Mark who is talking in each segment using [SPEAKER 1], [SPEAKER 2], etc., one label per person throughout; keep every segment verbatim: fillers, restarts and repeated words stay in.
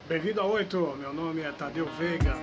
[SPEAKER 1] Bem-vindo a oito, meu nome é Tadeu Veiga.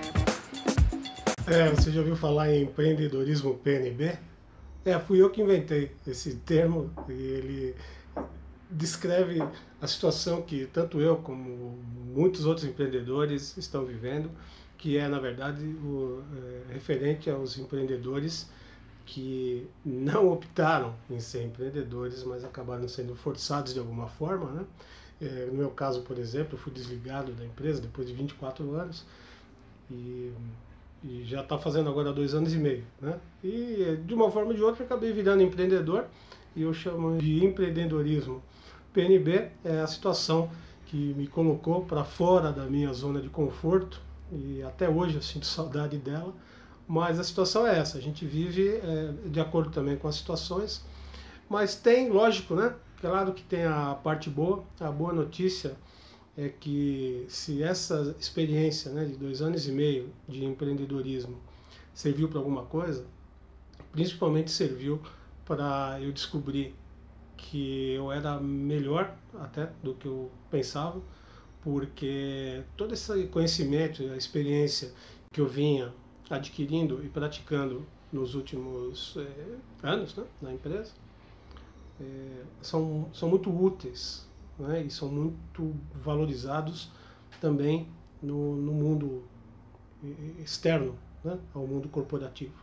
[SPEAKER 2] É, você já ouviu falar em empreendedorismo P N B? É, fui eu que inventei esse termo e ele descreve a situação que tanto eu como muitos outros empreendedores estão vivendo, que é, na verdade, o, é, referente aos empreendedores que não optaram em ser empreendedores, mas acabaram sendo forçados de alguma forma, né? É, no meu caso, por exemplo, eu fui desligado da empresa depois de vinte e quatro anos e, e já está fazendo agora dois anos e meio, né? E de uma forma ou de outra acabei virando empreendedor e eu chamo de empreendedorismo. P N B é a situação que me colocou para fora da minha zona de conforto e até hoje eu sinto saudade dela, mas a situação é essa, a gente vive é, de acordo também com as situações, mas tem, lógico, né? Claro que tem a parte boa, a boa notícia é que se essa experiência, né, de dois anos e meio de empreendedorismo serviu para alguma coisa, principalmente serviu para eu descobrir que eu era melhor até do que eu pensava, porque todo esse conhecimento, a experiência que eu vinha adquirindo e praticando nos últimos eh, anos, né, na empresa, eh, são, são muito úteis, né, e são muito valorizados também no, no mundo externo, né, ao mundo corporativo.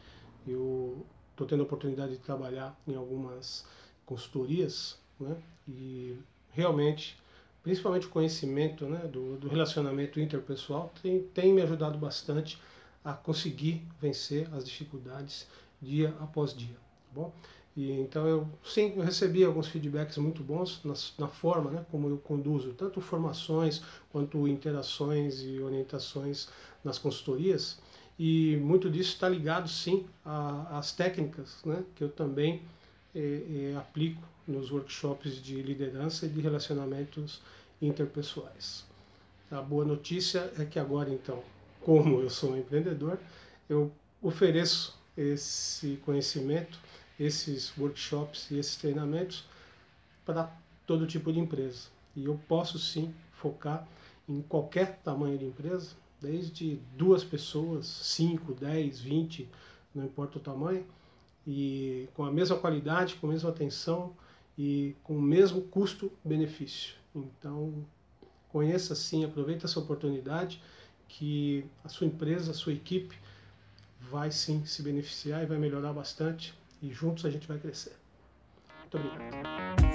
[SPEAKER 2] Eu estou tendo a oportunidade de trabalhar em algumas consultorias, né, e realmente, principalmente o conhecimento, né, do, do relacionamento interpessoal tem, tem me ajudado bastante a conseguir vencer as dificuldades dia após dia. Tá bom? E, então eu sim, eu recebi alguns feedbacks muito bons na, na forma, né, como eu conduzo tanto formações quanto interações e orientações nas consultorias, e muito disso está ligado sim às técnicas, né, que eu também eh, eh, aplico nos workshops de liderança e de relacionamentos interpessoais. A boa notícia é que agora então, como eu sou um empreendedor, eu ofereço esse conhecimento, esses workshops e esses treinamentos para todo tipo de empresa. E eu posso sim focar em qualquer tamanho de empresa, desde duas pessoas, cinco, dez, vinte, não importa o tamanho, e com a mesma qualidade, com a mesma atenção e com o mesmo custo-benefício. Então, conheça sim, aproveite essa oportunidade que a sua empresa, a sua equipe vai sim se beneficiar e vai melhorar bastante e juntos a gente vai crescer. Muito obrigado.